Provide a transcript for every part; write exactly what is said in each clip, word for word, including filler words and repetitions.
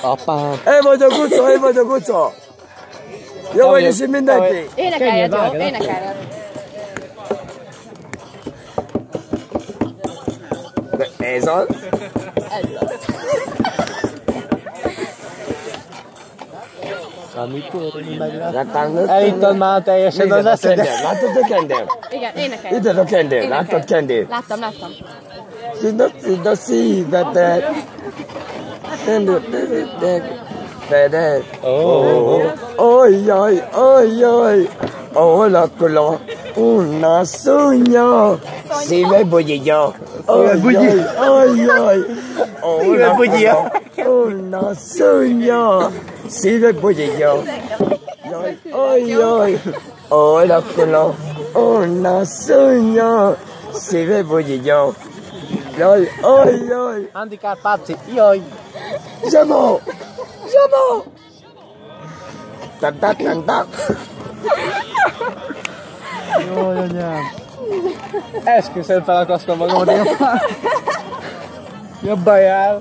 Apám. Én vagyok utca, én vagyok utca. Jó vagy is mindenki? Énekeljet, jó? Énekeljet. Ez az? Ez az. Amikor meglátod. Láttál? Elittad már teljesen az eszedet. Láttad a kendem? Igen, énekeljet. Ide a kendem, láttad kendem? Láttam, láttam. Szíd a, szíd a szívedet. Feded. Ojjaj, ojjaj. Olakula. Una sogna. Szíve bugyja. Szíve bugyja. Ojjaj. Szíve bugyja. Una sogna. Szíve bugyja. Jaj, ojjaj. Olakula. Una sogna. Szíve bugyja. Jaj, ojjaj. Handikár Páci, jaj. Zsamo! Zsamo! Tantát, tantát! Jaj, anyám. Esküszöm felakasztom magamat, jobban. Jobban jár.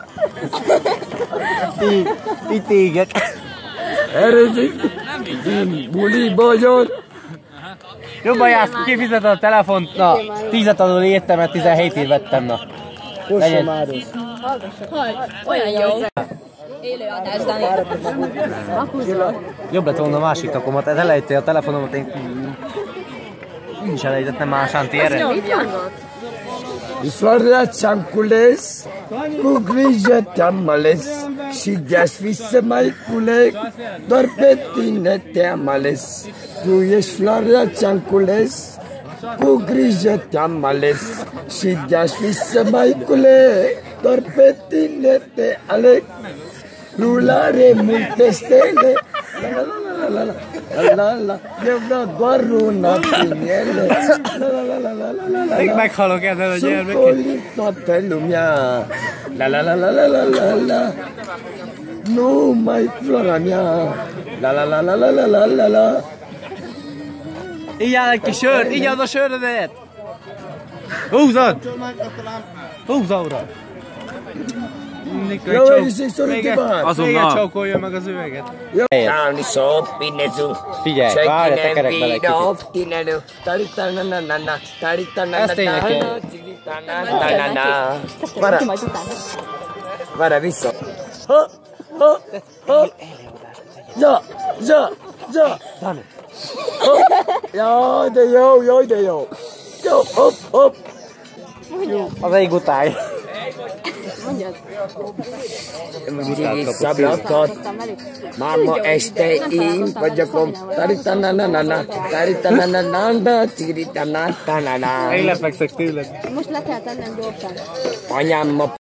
Ti, ti téged. Eredik! Buliba jön! Jobban jársz, kifizeted a telefont. Na, tízet adod értem, mert tizenhét év vettem, na. Legyen. Olyan jó. Élőadás, Dani. Jobb lett volna a másik takomat, ez elejtette a telefonomat, én én is elejtettem más Anti erre. Isvarracsankules, kugrijetamales, sigyes visszamaikules, dorpetinetamales, tuyes florracsankules, kugrijetamales, sigyes visszamaikules, dorpetinetamales, lulare multestele, la la la la la la la, jövne barrónak tűnjele, la la la la la la la. Még meghalok ezen a gyermeket. Szokolita telumja, la la la la la la la la. No, my floramja, la la la la la la la la la. Ígyál egy kis sört, ígyad a sörödet! Húzod! Húzza, uram! Jó, hogy is így szorítja már! Még egy csókolja meg az üveget. Tálni szó, pinnezu. Figyelj, várj, tekerek bele egy kicsit. Tinelő, taritananana, taritananana. Ezt énekelj. Várj, várj, vissza. Ha, ha, ha. Ja, ja, ja. Dani. Jaj, de jó, jaj, de jó. Jó, hopp, hopp. Az egy gutály. Mondjad. Csigi szablakat, máma este én vagyok, taritananana, taritananana, csiritananana. Én lefekszek tőled. Most le kell tennem gyorsan. Anyám ma